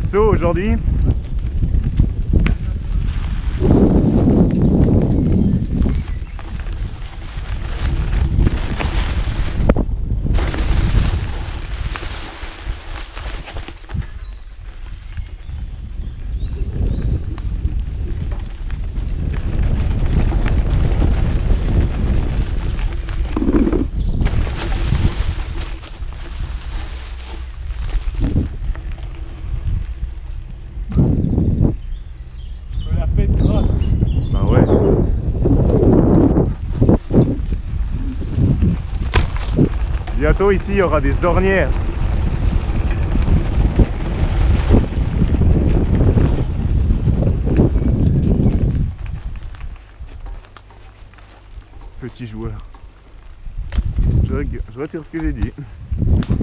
saut aujourd'hui. Bah ouais. Bientôt ici il y aura des ornières. Petit joueur. Je retire ce que j'ai dit.